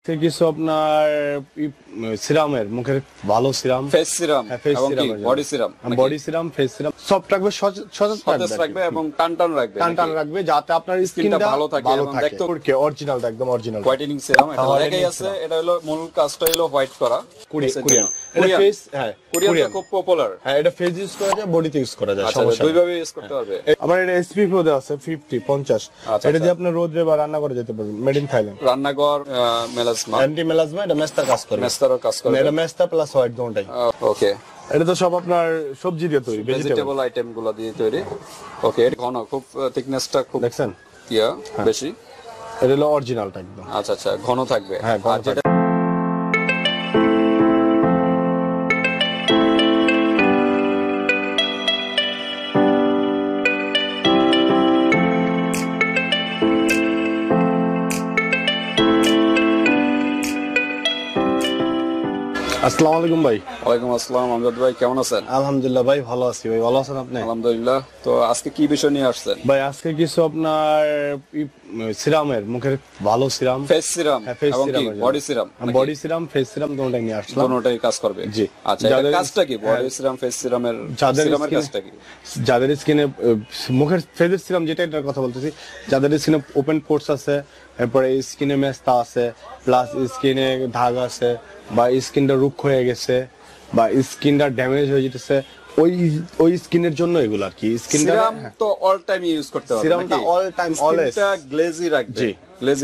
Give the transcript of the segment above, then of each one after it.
কিছু আপনার সিরামের মুখের ভালো সিরাম, ফেস সিরাম এবং কি body serum face serum soft রাখবে, সতেজ রাখবে এবং টান রাখবে যাতে আপনার স্কিনটা ভালো থাকে এবং দেখতে অরিজিনাল, একদম অরিজিনাল হোয়াইটেনিং সিরাম। এটা লেখাই আছে, এটা হলো মূল কাজটা হলো হোয়াইট করা। কোরিয়ান এটা ফেস, হ্যাঁ কোরিয়ান খুব পপুলার। হ্যাঁ, এটা ফেস ইউজ করা যায়, বডিতে ইউজ করা যায়, সমস্যা দুই ভাবে ইউজ করতে পারবে। আবার এটা এসপিএফ ও দেওয়া আছে 50 এটা দিয়ে আপনি রোদে বা রান্না করে যেতে পারবেন। মেড ইন থাইল্যান্ড, রান্নাঘর মেলাজমা, অ্যান্টি মেলাজমা, এটা মেস্তা কাজ করে, এটা মেস্তা প্লাস হোয়াইট দুটোই। ওকে, এটা তো সব আপনার সবজি দিয়ে তৈরি, ভেজিটেবল আইটেম গুলো দিয়ে তৈরি। ওকে, এটা ঘন, খুব থিকনেসটা খুব দেখছেন বেশি। এটা হলো অরিজিনালটা একদম। আচ্ছা, ঘন থাকবে। হ্যাঁ, আর যেটা আসসালামু আলাইকুম ভাই। ওয়ালাইকুম আসসালাম আমজাদ ভাই, কেমন আছেন? আলহামদুলিল্লাহ ভাই, ভালো আছি ভাই। ভালো আছেন আপনি? আলহামদুলিল্লাহ। তো আজকে কি বিষয় নিয়ে আসছেন ভাই? আজকে কিছু আপনার সিরামের মুখের ভালো সিরাম, ফেস সিরাম এবং কি বডি সিরাম ফেস সিরাম দুটোই নিয়ে আসলাম। দুটোই কাজ করবে। জি। আচ্ছা, এর কাজটা কি? বডি সিরাম, ফেস সিরামের কাজটা কি? যাদের স্কিনে মুখের ফেসের সিরাম, যেটা এটার কথা বলতেছি, যাদের স্কিনে ওপেন পোর্স আছে, এরপরে স্কিনে মেস্তা আছে, প্লাস স্কিনে দাগ আছে, বা স্কিনটা রুক্ষ হয়ে গেছে, বা স্কিনটা ড্যামেজ হয়ে যেতেছে, ওই স্কিনের জন্য এগুলো আর কি। সিরাম তো অল টাইম ইউজ করতে হবে, সিরামটা অল টাইম অলওয়েজ গ্লেজি রাখবে। জি,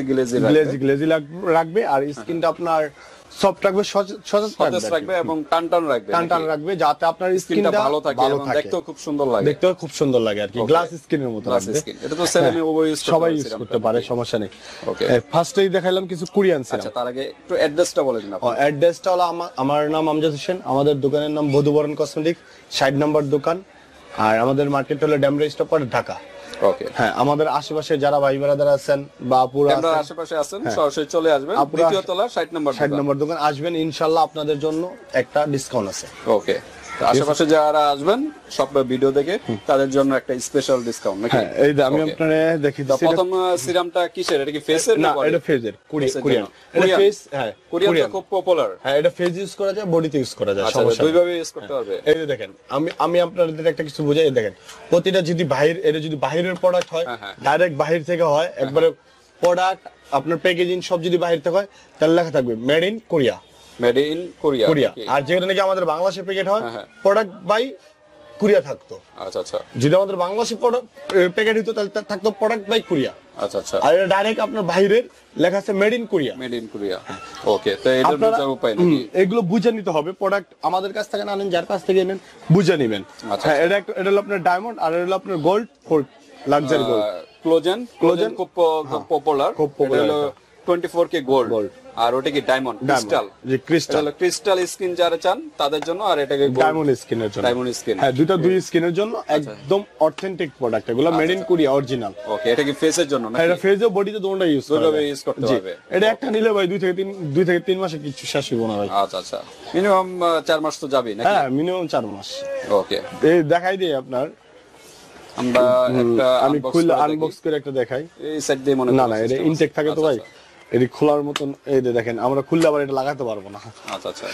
গ্লেজি রাখবে, আর স্কিনটা আপনার সফট রাখবে, সতেজ রাখবে এবং টান রাখবে, যাতে আপনার স্কিনটা ভালো থাকে এবং দেখতেও খুব সুন্দর লাগে আর কি। গ্লাস স্কিনের মতো লাগবে। এটা তো সেরামে সবাই ইউজ করতে পারে, সমস্যা নেই। ওকে, ফার্স্টেই দেখাইলাম কিছু কোরিয়ান সিরাম। আচ্ছা, তার আগে একটু অ্যাড্রেসটা বলে দিন আপনি। অ্যাড্রেসটা হলো, আমার নাম আমজাদ হোসেন, আমাদের দোকানের নাম বধুবরণ কসমেটিক, 60 নম্বর দোকান, আর আমাদের মার্কেট হলো ড্যামরা স্টপ, ঢাকা। ওকে, হ্যাঁ, আমাদের আশেপাশে যারা ভাই ব্রাদার আছেন বা আপুরা আছেন, আশেপাশে আছেন, সরাসরি চলে আসবেন। দ্বিতীয় তলা 60 নম্বর দোকান আসবেন, ইনশাআল্লাহ আপনাদের জন্য একটা ডিসকাউন্ট আছে। ওকে, আশেপাশে যারা আসবেন সব ভিডিও দেখে, তাদের জন্য একটা স্পেশাল ডিসকাউন্ট নাকি? হ্যাঁ, এই যে আমি আপনারে দেখি দিচ্ছি। প্রথম সিরামটা কিসের? এটা কি ফেসের না? এটা ফেসের, কোরিয়ান। এটা ফেস, হ্যাঁ, কোরিয়ান খুব পপুলার। হ্যাঁ, এটা ফেস ইউজ করা যায়, বডিতে ইউজ করা যায়, সমস্যা দুই ভাবে ইউজ করতে পারবে। এই যে দেখেন, আমি আপনাদের একটা কিছু বুঝাই। দেখেন, প্রতিটা যদি বাহিরের প্রোডাক্ট হয়, ডাইরেক্ট বাহির থেকে হয়, একবারে প্রোডাক্ট আপনার প্যাকেজিং সব যদি বাহির থেকে হয়, তাহলে লেখা থাকবে মেড ইন কোরিয়া। আর যেটা নাকি আমাদের বাংলাদেশে প্যাকেট হয়, প্রোডাক্ট বাই কোরিয়া থাকতো। আচ্ছা, যদি আমাদের বাংলাদেশে প্যাকেট হতো, তাহলে থাকতো প্রোডাক্ট বাই কোরিয়া। আচ্ছা, আর এটা ডাইরেক্ট আপনার বাইরের লেখা আছে মেড ইন কোরিয়া। ওকে, তো এটা বুঝার উপায় নাকি? এগুলো বুঝে নিতে হবে। প্রোডাক্ট আমাদের কাছ থেকে না নেন, যার কাছ থেকে নেন বুঝে নেবেন। হ্যাঁ, এটা হলো আপনার ডায়মন্ড, আর এটা হলো আপনার গোল্ড, লাক্সারি গোল্ড। ক্লোজেন খুব পপুলার। এটা হলো 24K গোল্ড, আর ওটা কি ডায়মন্ড ক্রিস্টাল স্কিন যারা চান তাদের জন্য, আর এটাকে ডায়মন্ড স্কিনের জন্য। হ্যাঁ, দুই স্কিনের জন্য একদম অথেন্টিক প্রোডাক্ট, এগুলো made in Korea, original. Okay, এটা কি ফেসের জন্য না? এটা ফেস ও বডিতে দুটোই ইউজ করতে পারবে। এটা একটা নিলে ভাই 2 থেকে 3 মাসে কিছু শেষ হইব না ভাই। আচ্ছা, মিনিমাম 4 মাস তো যাবেই নাকি? হ্যাঁ, মিনিমাম 4 মাস। ওকে, এই দেখাই দিই আপনার, আমরা একটা আমি খুলে আনবক্স করে একটা দেখাই। এই সাইড দিয়ে মনে না, এটা ইনটেক থাকে তো ভাই, এটি খোলার মতন। এই যে দেখেন, আমরা খুললে আবার এটা লাগাতে পারবো না। আচ্ছা,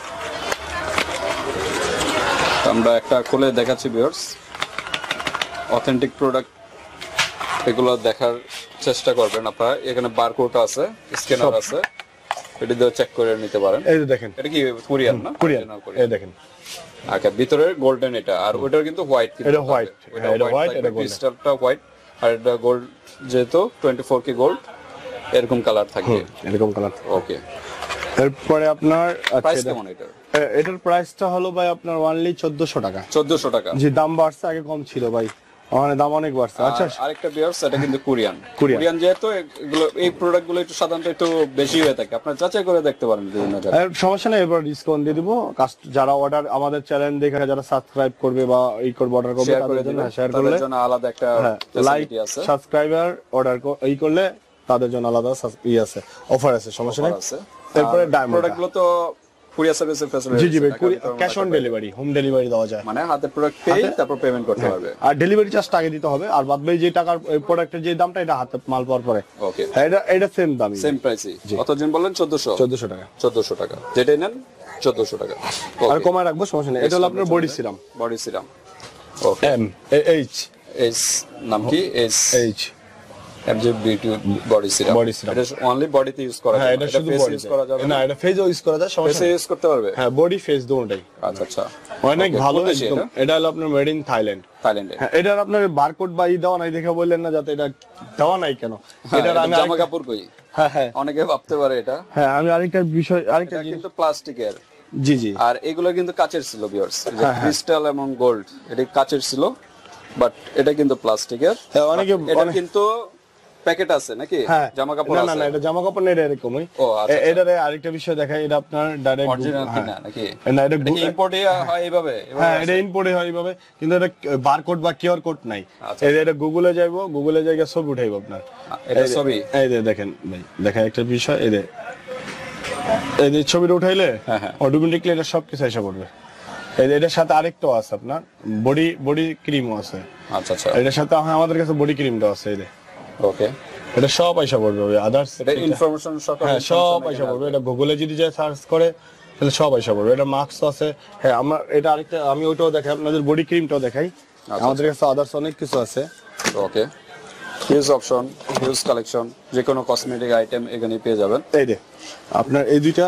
আমরা একটা খুলে দেখাচ্ছি ভিউয়ার্স। অথেন্টিক প্রোডাক্ট এগুলো দেখার চেষ্টা করবেন আপনারা। এখানে বারকোড আছে, স্ক্যানার আছে, এটা দিয়ে চেক করে নিতে পারেন। এই যে দেখেন, এটা কি কোরিয়ান না? কোরিয়ান। এই দেখেন, আচ্ছা, ভিতরে গোল্ডেন, এটা আর ওটার কিন্তু হোয়াইট। এটা হোয়াইট, এটা ক্রিস্টালটা হোয়াইট, আর এটা গোল্ড, যেহেতু 24K গোল্ড, এরকম কালার থাকবে, এরকম কালার। ওকে, এরপরে আপনার প্রাইস কেমন এটার? এটার প্রাইসটা হলো ভাই আপনার অনলি 1400 টাকা। 1400 টাকা? জি, দাম বাড়ছে, আগে কম ছিল ভাই, মানে দাম অনেক বাড়ছে। আচ্ছা, আরেকটা ভিউয়ার্স, এটা কিন্তু কোরিয়ান যেহেতু এগুলো, এই প্রোডাক্ট গুলো একটু সাধারণত একটু বেশি হয়ে থাকে, আপনারা যাচাই করে দেখতে পারেন বিভিন্ন জায়গায়। সমস্যা নেই, এবার ডিসকাউন্ট দিয়ে দিব। যারা অর্ডার আমাদের চ্যানেল দেখে যারা সাবস্ক্রাইব করবে বা অর্ডার করবে, তাদের জন্য শেয়ার করলে আলাদা একটা লাইক, সাবস্ক্রাইবার অর্ডার করলে তাদের জন্য আলাদা আছে, অফার আছে, সমস্যা নেই। তারপরে ডায়মন্ড প্রোডাক্ট গুলো তো কুরিয়ার সার্ভিসের ফ্যাসিলিটি জি জি ভাই, cash on delivery, home delivery দেওয়া যায়। মানে হাতে প্রোডাক্ট পেয়ে তারপর পেমেন্ট করতে পারবে। আর ডেলিভারি চার্জটা আগে দিতে হবে, আর বাদ বাকি যে টাকার প্রোডাক্টের যে দামটা এটা হাতে মাল পাওয়ার পরে। ওকে, এটা সেম দামই, সেম প্রাইসই। কতজন বললেন? 1400 টাকা। 1400 টাকা, যেটাই নেন 1400 টাকা। আর কমায় রাখবো, সমস্যা নেই। এটা হলো আপনার body serum. Body serum. Okay, M H S নাম কি? S H beauty body serum. Body serum এটা অনলি বডিতে ইউজ করা হ্যাঁ, যায়, এটা এটা শুধু ফেস বডি ইউজ করা যাবে না, এটা ফেসও ইউজ করা যায়, সমস্যা ফেসে নেই। ইউজ করতে পারবে। হ্যাঁ, বডি ফেস দুটোটাই। আচ্ছা আচ্ছা, অনেক ভালো কোন দেশে একদম। এটা হলো আপনার মেড ইন থাইল্যান্ড। থাইল্যান্ডে। হ্যাঁ, এটার আপনার বারকোড বা ই দেওয়া নাই দেখে বললেন না যাতে এটা দেওয়া নাই কেন। এটার আমি জামা কাপড় কই? হ্যাঁ হ্যাঁ অনেকে ভাবতে পারে এটা। হ্যাঁ, আমি আরেকটা বিষয়, আরেকটা এটা কিন্তু প্লাস্টিকের। জি জি, আর এগুলো কিন্তু কাচের ছিল ভিউয়ার্স, ক্রিস্টাল এবং গোল্ড, এটা কাচের ছিল, বাট এটা কিন্তু প্লাস্টিকের। হ্যাঁ, অনেকে এটা কিন্তু প্যাকেট আছে নাকি? হ্যাঁ, জামা কাপড় না আছে? না, এটা জামা কাপড় না, এটা এরকমই। ও আচ্ছা, এটারে আরেকটা বিষয় দেখাই, এটা আপনার ডাইরেক্ট অরিজিনাল কিনা নাকি? না, এটা ইম্পোর্টে হয় এইভাবে? হ্যাঁ, এটা ইম্পোর্টে হয় এইভাবে, কিন্তু এটা বারকোড বা কিউআর কোড নাই। আচ্ছা। এটা গুগলে যাইবো, গুগলে জায়গা ছবি উঠাইবো আপনার। এটা ছবি? এই যে দেখেন ভাই, দেখা একটা বিষয়, এই যে ছবিটা উঠাইলে অটোমেটিক্যালি এটা সবকিছু এসে পড়বে। এটার সাথে আরেকটাও আছে আপনার বডি ক্রিমও আছে। আচ্ছা আচ্ছা, এটার সাথে আমাদের কাছে বডি ক্রিমটাও আছে। এই যে ওকে, এটা সব আইসা পড়বে, আদার্স এটা ইনফরমেশন সকল হ্যাঁ সব আইসা পড়বে। এটা গুগলে যদি যায় সার্চ করে তাহলে সব আইসা পড়বে। এটা মাস্ক আছে। হ্যাঁ, আমরা এটা আরেকটা, আমি ওইটাও দেখাই আপনাদের, বডি ক্রিমটাও দেখাই। আমাদের কাছে আদার্স অনেক কিছু আছে। Okay, huge option, huge collection, যে কোনো কসমেটিক আইটেম এখানে পেয়ে যাবেন। এই যে আপনার এই দুইটা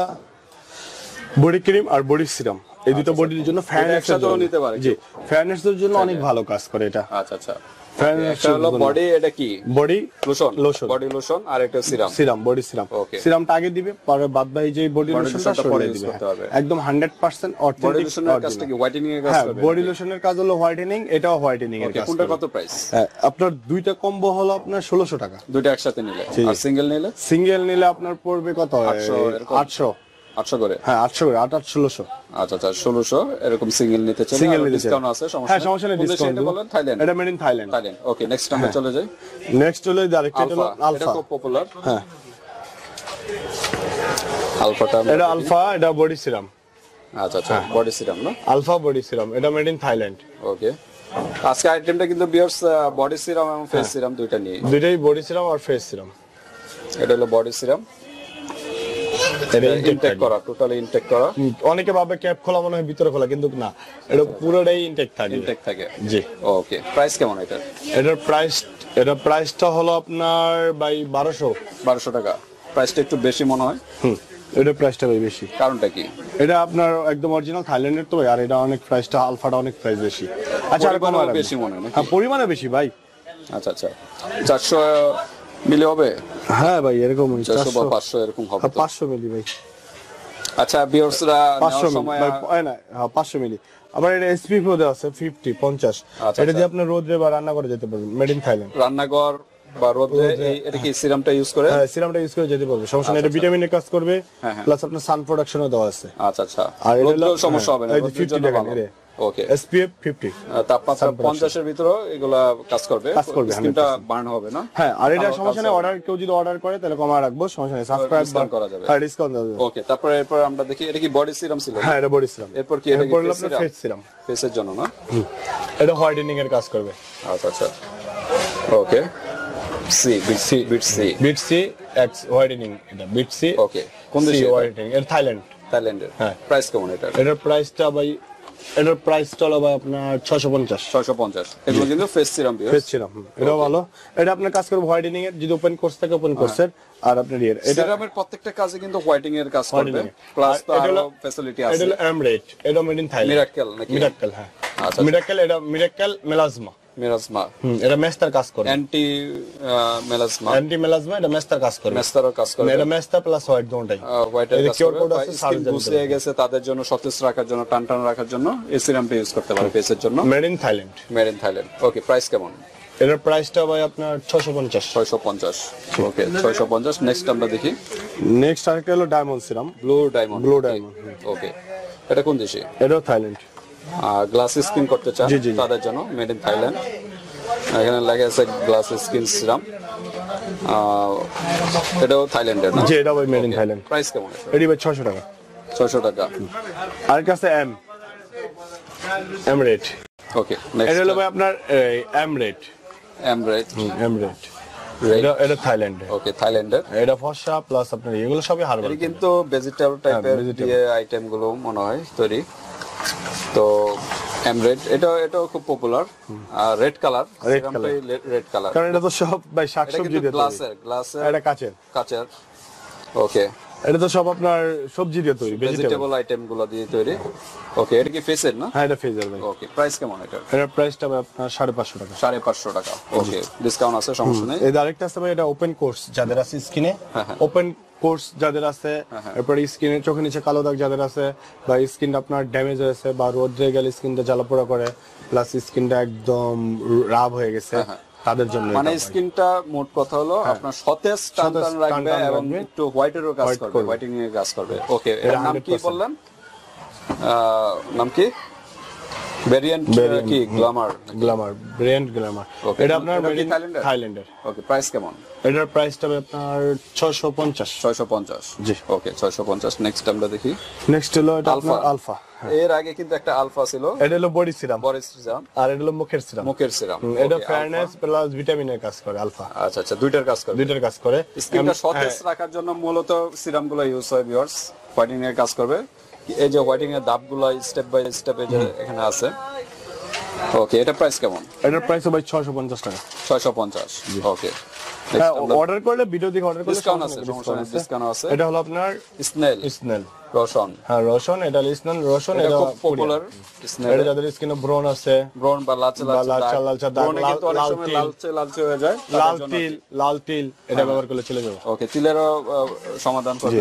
বডি ক্রিম আর বডি সিরাম, এই দুটো বডির জন্য একসাথেও নিতে পারে। জি, ফেয়ারনেসের জন্য অনেক ভালো কাজ করে এটা। আচ্ছা আচ্ছা, একটা হলো বডি, এটা কি? Body lotion. Lotion, body lotion, আর একটা serum. Serum, body serum. Okay. সিরামটা আগে দিবে, পরে বাদ বাকি যে বডি লোশনটা লোশনটা পরে পরে use দিবে। করতে হবে। একদম 100% বডি অথেন্টিক। লোশনের কাজটা কি হোয়াইটেনিং এর কাজ হ্যাঁ, করবে? বডি লোশনের কাজ হলো হোয়াইটেনিং, এটাও হোয়াইটেনিং এর ওকে, কাজ কোনটা করে। কত প্রাইস? হ্যাঁ, আপনার দুইটা কম্বো হলো আপনার 1600 টাকা। দুটো একসাথে নিলে। আর সিঙ্গেল নিলে? সিঙ্গেল নিলে আপনার পড়বে কত? 800 800 করে। হ্যাঁ, 800 করে, 800-1600। আচ্ছা আচ্ছা, 1600 এরকম সিঙ্গেল নিতে চাইলে সিঙ্গেল নিতে ডিসকাউন্ট আছে, সমস্যা হ্যাঁ, সমস্যা নেই, ডিসকাউন্ট এটা বলেন থাইল্যান্ড। এটা made in Thailand. Thailand. Okay, next আমরা চলে যাই। নেক্সট হলো আরেকটা হলো আলফা। এটা আলফা। খুব পপুলার। হ্যাঁ, আলফাটা এটা আলফা, এটা বডি সিরাম। আচ্ছা আচ্ছা, বডি সিরাম না? আলফা বডি সিরাম, এটা মেড ইন থাইল্যান্ড। ওকে, আজকে আইটেমটা কিন্তু বিয়ার্স বডি সিরাম এবং ফেস সিরাম দুইটা নিয়ে। দুইটাই বডি সিরাম আর ফেস সিরাম। এটা হলো বডি সিরাম, এটা ইনটেক করা, টোটালি ইনটেক করা। অনেকে ভাবে ক্যাপ খোলা মনে হয় ভিতরে খোলা, কিন্তু না, এটা পুরোটাই ইনটেক থাকে। ইনটেক থাকে। জি। ওকে, প্রাইস কেমন এটার? এটার প্রাইসটা হলো আপনার বাই 1200 টাকা। প্রাইসটা একটু বেশি মনে হয়। এটার প্রাইসটা ভাই বেশি। কারণটা কি? এটা আপনার একদম অরিজিনাল থাইল্যান্ডের তো, আর এটা অনেক প্রাইসটা, আলফাটা অনেক প্রাইস বেশি। আচ্ছা, আর পরিমাণও বেশি মনে হয় নাকি? হ্যাঁ, পরিমাণে বেশি ভাই। আচ্ছা আচ্ছা, 400 মিলি হবে? হ্যাঁ ভাই, এরকম 400 বা 500 এরকম হবে তো। 500 মিলি ভাই। আচ্ছা, ভিউয়ার্সরা 500 সময় মিলি না, হ্যাঁ 500 মিলি। আবার এটা এসপিএফ দেওয়া আছে 50 আচ্ছা, এটা দিয়ে আপনি রোদে বা রান্না করে যেতে পারবেন, মেড ইন থাইল্যান্ড। রান্নাঘর বা রোদে এটা কি সিরামটা ইউজ করে? হ্যাঁ, সিরামটা ইউজ করে যেতে পারবে, সমস্যা নেই। এটা ভিটামিনের কাজ করবে, হ্যাঁ। প্লাস আপনার সান প্রোডাকশনও দেওয়া আছে। আচ্ছা আচ্ছা, আর এটা রোদেও সমস্যা হবে না, এই যে রোদের 50 জন্য টাকা ভালো। এর ওকে, এসপিএফ 50, তাপমাত্রা 50 এর ভিতরে এগুলা কাজ করবে, স্কিনটা বার্ন হবে না। হ্যাঁ, আর এটা সমস্যা নেই, কেউ যদি অর্ডার করে তাহলে কমা রাখবো, সমস্যা নেই, সাবস্ক্রাইব ডিসকাউন্ট করা যাবে। হ্যাঁ, ডিসকাউন্ট দেওয়া যাবে। ওকে, তারপরে এরপর আমরা দেখি এটা কি বডি সিরাম ছিল? হ্যাঁ, এটা বডি সিরাম। এরপর কি? এটা কি হলো আপনার ফেস সিরাম, ফেসের জন্য না? এটা হোয়াইটেনিং এর কাজ করবে। আচ্ছা আচ্ছা, okay. Vit C X whitening, এটা বিট সি। ওকে, কোন দেশে? হোয়াইটেনিং, এটা থাইল্যান্ড। থাইল্যান্ডের। হ্যাঁ। প্রাইস কেমন এটা? এটার প্রাইসটা হলো ভাই আপনার 650। 650। এগুলো কিন্তু ফেস সিরাম। ফেস সিরাম, এটাও ভালো। এটা আপনার কাজ করবে হোয়াইটেনিং এর, যদি ওপেন কোর্স থাকে ওপেন কোর্সের, আর আপনার এটা সিরামের প্রত্যেকটা কাজে কিন্তু হোয়াইটিং এর কাজ করবে, প্লাস তার ফ্যাসিলিটি আছে। এটা হলো এমরেট, এটা মেড ইন থাইল্যান্ড। মিরাকেল নাকি? মিরাকেল, হ্যাঁ। আচ্ছা, মিরাকেল, এটা মিরাকেল মেলাজমা। এটা মেস্তার কাজ করবে, অ্যান্টি মেলাজমা। এটা মেস্তার কাজ করবে, মেস্তারও কাজ করবে। এটা মেস্তা প্লাস হোয়াইট দুটোই। হোয়াইটের কাজ করবে, স্কিন বুঝে গেছে তাদের জন্য, সতেজ রাখার জন্য, টান রাখার জন্য এই সিরামটা ইউজ করতে পারে ফেসের জন্য। Made in Thailand. Okay, price কেমন? এটার প্রাইসটা ভাই আপনার 650। 650। ওকে, 650। নেক্সট আমরা দেখি। নেক্সট আরেকটা হলো diamond serum, blue diamond. Okay, এটা কোন দেশে? এটাও থাইল্যান্ড। গ্লাস স্কিন করতে চান তাদের জন্য, মেড ইন থাইল্যান্ড। এখানে লেখা আছে গ্লাস স্কিন সিরাম। এটাও থাইল্যান্ডের না? জি, এটা ভাই মেড ইন থাইল্যান্ড। প্রাইস কেমন? এটি ভাই 600 টাকা। 600 টাকা। আর কাছে এম রেট। ওকে এটা নেক্সট হলো ভাই আপনার এম রেট। এম রেট এটা থাইল্যান্ড। ওকে থাইল্যান্ডের। এটা ফর্সা প্লাস আপনার এগুলো সবই হার্বাল। এটা কিন্তু ভেজিটেবল টাইপের দিয়ে আইটেম গুলো মনে হয় তৈরি। তো এমরেড এটাও খুব popular. Red colour, red colour, কারণ এটা তো সব ভাই শাকসবজি দিয়ে গ্লাসের এটা কাচের। ওকে এটা তো সব আপনার সবজি দিয়ে তৈরি, ভেজিটেবল আইটেম গুলো দিয়ে তৈরি। ওকে এটা কি ফেসের না? হ্যাঁ এটা ফেসের ভাই। ওকে প্রাইস কেমন এটা? এটার প্রাইসটা ভাই আপনার 550 টাকা। 550 টাকা। ওকে ডিসকাউন্ট আছে, সমস্যা নেই। এই আরেকটা আছে ভাই, এটা ওপেন কোর্স যাদের আছে স্কিনে, ওপেন কোর্স যাদের আছে, এরপরে স্কিনের চোখের নিচে কালো দাগ যাদের আছে, বা স্কিনটা আপনার ড্যামেজ হয়েছে বা রোদে গেলে স্কিনটা জ্বালাপোড়া করে, প্লাস স্কিনটা একদম রাব হয়ে গেছে, তাদের জন্য। মানে স্কিনটা মোট কথা হলো আপনার সতেজ টান রাখবে এবং একটু হোয়াইটেরও কাজ করবে, হোয়াইটিং এর কাজ করবে। ওকে এর নাম কি বললেন? নাম কি? ভেরিয়েন্ট কি? Glamour variant glamour. এটা আপনার থাইল্যান্ডের। ওকে প্রাইস কেমন? এটার প্রাইসটা আপনার 650। জি ওকে 650। নেক্সট আমরা দেখি। নেক্সট হলো এটা আপনার আলফা। এর আগে কিন্তু একটা আলফা ছিল। এটা হলো বডি সিরাম, আর এটা হলো মুখের সিরাম। এটা ফেয়ারনেস প্লাস ভিটামিনের কাজ করে আলফা। আচ্ছা আচ্ছা, দুইটার কাজ করে। স্কিনটা সতেজ রাখার জন্য মূলত সিরামগুলো ইউজ হয় ভিউয়ার্স। হোয়াইটিং এর কাজ করবে। এই যে হোয়াইটিং এর ধাপগুলো স্টেপ বাই স্টেপ এই যে এখানে আছে। ওকে এটা প্রাইস কেমন? এটার প্রাইস ভাই 650 টাকা। 650। ওকে অর্ডার করলে ভিডিও দেখে অর্ডার করলে ডিসকাউন্ট আছে, ডিসকাউন্ট আছে। এটা হলো আপনার স্নেল রসুন। হ্যাঁ রসুন, এটা স্নেল রসুন। এটা খুব পপুলার স্নেল। এটা যাদের স্কিনে ব্রণ আছে, ব্রণ বা লালচে দাগ, লালচে হয়ে যায়, লাল তিল, এটা ব্যবহার করলে চলে যাবে। ওকে তিলেরও সমাধান করবে।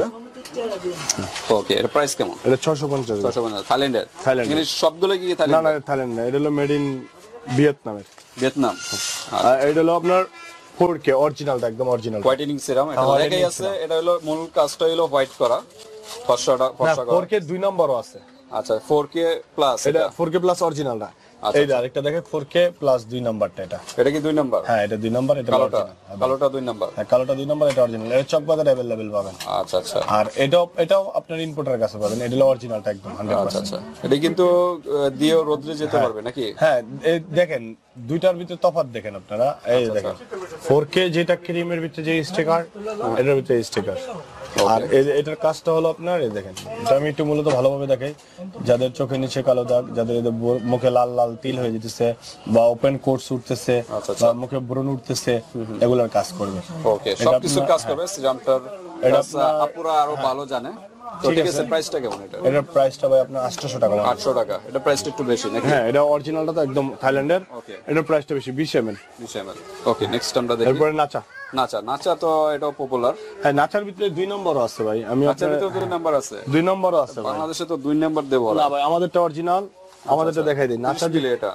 ওকে এর প্রাইস কেমন? এটা 650। থাইল্যান্ডের। ইংলিশ সবগুলো কি থাইল্যান্ড? না থাইল্যান্ড না, এটা হলো মেড ইন ভিয়েতনামের। ভিয়েতনাম। এটা হলো আপনার 4K অরিজিনালটা, একদম অরিজিনাল হোয়াইটেনিং সিরাম। এটা লেখাই আছে, এটা হলো মূল কাজটা হলো হোয়াইট করা, ফর্সা করা। 4K 2 নম্বরও আছে। আচ্ছা 4K প্লাস, এটা 4K প্লাস অরিজিনালটা। এই যে আরেকটা দেখেন 4K প্লাস 2 নাম্বারটা। এটা কি 2 নাম্বার? হ্যাঁ এটা 2 নাম্বার। এটা কালোটা 2 নাম্বার। হ্যাঁ কালোটা 2 নাম্বার, এটা অরিজিনাল। এটা চক বাজারে अवेलेबल পাবেন। আচ্ছা আচ্ছা। আর এটাও আপনার ইম্পোর্টারের কাছে পাবেন। এটা হলো অরিজিনালটা একদম 100%। আচ্ছা আচ্ছা। এটা কিন্তু দিয়েও রোদ্রে যেতে পারবে নাকি? হ্যাঁ এই দেখেন দুইটার ভিতরে তফাৎ দেখেন আপনারা। এই দেখেন 4K যেটা ক্রিমের ভিতরে যে স্টিকার, এটার ভিতরে স্টিকার। আর এটার কাজটা হলো আপনার এই দেখেন, এটা আমি একটু মূলত ভালোভাবে দেখাই। যাদের চোখের নিচে কালো দাগ, যাদের মুখে লাল লাল তিল হয়ে যেতেছে, বা ওপেন কোটস উঠতেছে, বা মুখে ব্রণ উঠতেছে, এগুলোর কাজ করবে। ওকে সবকিছু কাজ করবে সিরামটার। এটা আপুরা আরো ভালো জানে। তো ঠিক আছে, প্রাইসটা কেমন এটা? এটার প্রাইসটা ভাই আপনার 800 টাকা। 800 টাকা। এটা প্রাইসটা একটু বেশি নাকি? হ্যাঁ এটা অরিজিনালটা তো একদম থাইল্যান্ডের। এটার প্রাইসটা বেশি 20 ml। ওকে নেক্সট আমরা দেখি। এরপরে নাচা তো এটাও পপুলার। হ্যাঁ নাচার ভিতরে 2 নম্বরও আছে ভাই। নাচার ভিতরে 2 নাম্বার আছে। 2 নম্বরও আছে। বাংলাদেশে তো 2 নাম্বার দেবো না ভাই, আমাদেরটা অরিজিনাল, আমাদেরটা দেখাই দিই। নাচা দিলে এটা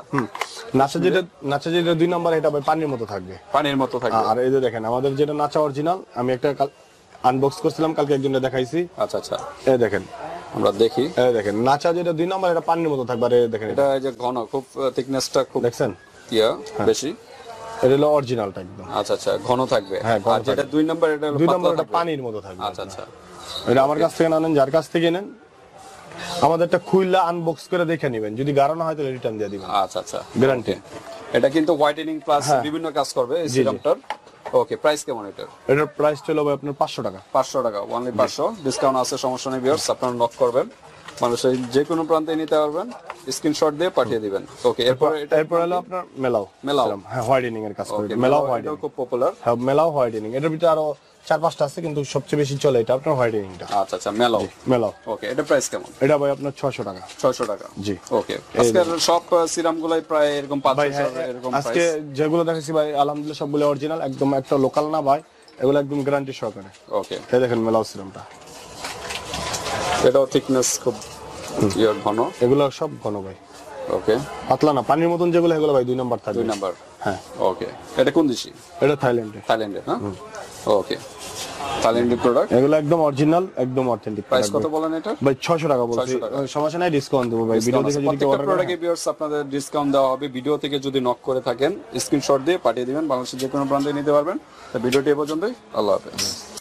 নাচা যেটা 2 নাম্বার, এটা ভাই পানির মতো থাকবে। আর এই যে দেখেন আমাদের যেটা নাচা অরিজিনাল, আমি একটা আনবক্স করছিলাম কালকে, একজনকে দেখাইছি। আচ্ছা আচ্ছা এই দেখেন, আমরা দেখি। এই দেখেন নাচা যেটা 2 নাম্বার, এটা পানির মতো থাকবে। আর এই দেখেন এটা যে ঘন, খুব থিকনেসটা খুব দেখছেন বেশি। এটা হলো অরিজিনালটা একদম। আচ্ছা আচ্ছা, ঘন থাকবে। আর যেটা 2 নাম্বার, এটা হলো 2 নাম্বার, এটা পানির মতো থাকবে। আচ্ছা আচ্ছা। এটা আমার কাছ থেকে না নেন, যার কাছ থেকে নেন আমাদেরটা খুইলা আনবক্স করে দেখে নেবেন। যদি গাঢ় হয় তাহলে রিটার্ন দিয়ে দিবেন। আচ্ছা আচ্ছা, গ্যারান্টি। এটা কিন্তু হোয়াইটেনিং প্লাস বিভিন্ন কাজ করবে এই সিরামটার। ওকে প্রাইস কেমন এটা? এটার প্রাইস হলো ভাই আপনার 500 টাকা। 500 টাকা, অনলি 500। ডিসকাউন্ট আছে, সমস্যা নেই ভিউয়ার্স। আপনারা নক করবেন, মানুষের যে কোনো প্রান্তে নিতে পারবেন, স্ক্রিনশট দিয়ে পাঠিয়ে দিবেন। ওকে এরপর হলো আপনার মেলাও। হ্যাঁ হোয়াইটেনিং এর কাজ করে। মেলাও হোয়াইটেনিং খুব পপুলার। হ্যাঁ মেলাও হোয়াইটেনিং। এটার ভিতরে আরো 4-5টা আছে, কিন্তু সবচেয়ে বেশি চলে এটা আপনার হোয়াইটেনিংটা। আচ্ছা আচ্ছা, মেলাও। ওকে এটা প্রাইস কেমন? এটা ভাই আপনার 600 টাকা। 600 টাকা। জি ওকে। আজকের সব সিরামগুলাই প্রায় এরকম 500 এরকম প্রাইস। আজকে যেগুলো দেখাচ্ছি ভাই আলহামদুলিল্লাহ সবগুলো অরিজিনাল, একদম একটা লোকাল না ভাই, এগুলো একদম গ্যারান্টি সহকারে। ওকে এই দেখেন মেলাও সিরামটা, এটাও থিকনেস খুব ঘন। এগুলো সব ঘন ভাই। ওকে পাতলা না, পানির মতন যেগুলো, এগুলো ভাই 2 নাম্বার থাকবে। 2 নাম্বার। হ্যাঁ ওকে। এটা কোন দেশি? এটা থাইল্যান্ডের। হ্যাঁ ওকে। থাইল্যান্ডের প্রোডাক্ট, এগুলো একদম অরিজিনাল, একদম অথেন্টিক। প্রাইস কত বলেন এটা? ভাই 600 টাকা বলছি। সমস্যা নাই, ডিসকাউন্ট দেব ভাই। ভিডিও দেখে যদি অর্ডার প্রোডাক্টে ভিউয়ার্স আপনাদের ডিসকাউন্ট দেওয়া হবে। ভিডিও থেকে যদি নক করে থাকেন, স্ক্রিনশট দিয়ে পাঠিয়ে দিবেন, বাংলাদেশের যে কোনো প্রান্তে নিতে পারবেন। ভিডিওটি এ পর্যন্তই। আল্লাহ হাফেজ।